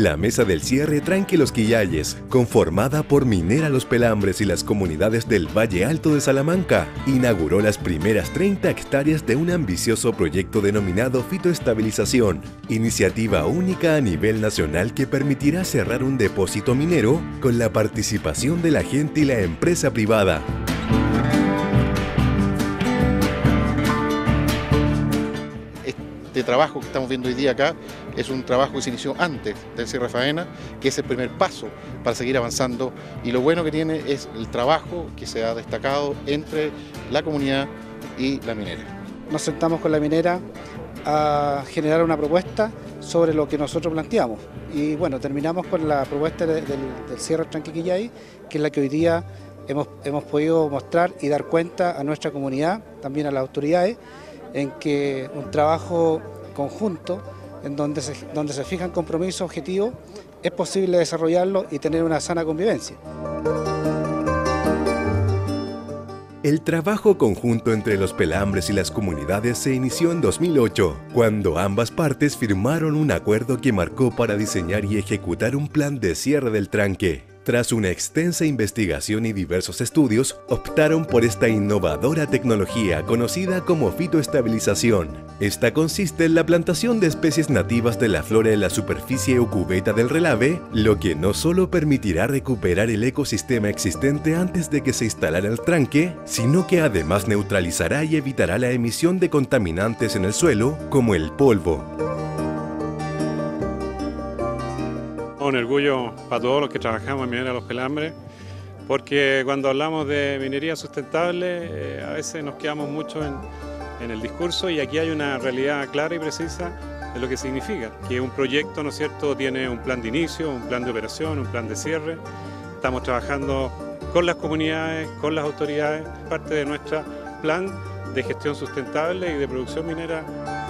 La mesa del cierre Tranque Los Quillayes, conformada por Minera Los Pelambres y las comunidades del Valle Alto de Salamanca, inauguró las primeras 30 hectáreas de un ambicioso proyecto denominado Fitoestabilización, iniciativa única a nivel nacional que permitirá cerrar un depósito minero con la participación de la gente y la empresa privada. Este trabajo que estamos viendo hoy día acá es un trabajo que se inició antes del cierre de faena, que es el primer paso para seguir avanzando, y lo bueno que tiene es el trabajo que se ha destacado entre la comunidad y la minera. Nos sentamos con la minera a generar una propuesta sobre lo que nosotros planteamos y bueno, terminamos con la propuesta del cierre Tranque Quillay, que es la que hoy día hemos podido mostrar y dar cuenta a nuestra comunidad, también a las autoridades, en que un trabajo conjunto, en donde se fijan compromisos, objetivos, es posible desarrollarlo y tener una sana convivencia. El trabajo conjunto entre Los Pelambres y las comunidades se inició en 2008, cuando ambas partes firmaron un acuerdo que marcó para diseñar y ejecutar un plan de cierre del tranque. Tras una extensa investigación y diversos estudios, optaron por esta innovadora tecnología conocida como fitoestabilización. Esta consiste en la plantación de especies nativas de la flora en la superficie o cubeta del relave, lo que no solo permitirá recuperar el ecosistema existente antes de que se instalara el tranque, sino que además neutralizará y evitará la emisión de contaminantes en el suelo, como el polvo. Un orgullo para todos los que trabajamos en Minera Los Pelambres, porque cuando hablamos de minería sustentable a veces nos quedamos mucho en el discurso, y aquí hay una realidad clara y precisa de lo que significa, que un proyecto, ¿no es cierto?, tiene un plan de inicio, un plan de operación, un plan de cierre. Estamos trabajando con las comunidades, con las autoridades, parte de nuestro plan de gestión sustentable y de producción minera.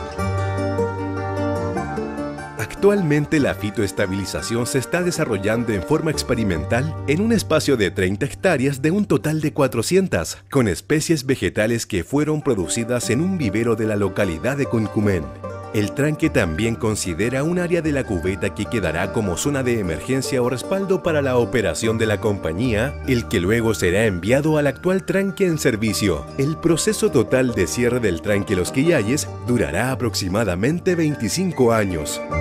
Actualmente la fitoestabilización se está desarrollando en forma experimental en un espacio de 30 hectáreas de un total de 400, con especies vegetales que fueron producidas en un vivero de la localidad de Cuncumén. El tranque también considera un área de la cubeta que quedará como zona de emergencia o respaldo para la operación de la compañía, el que luego será enviado al actual tranque en servicio. El proceso total de cierre del tranque Los Quillayes durará aproximadamente 25 años.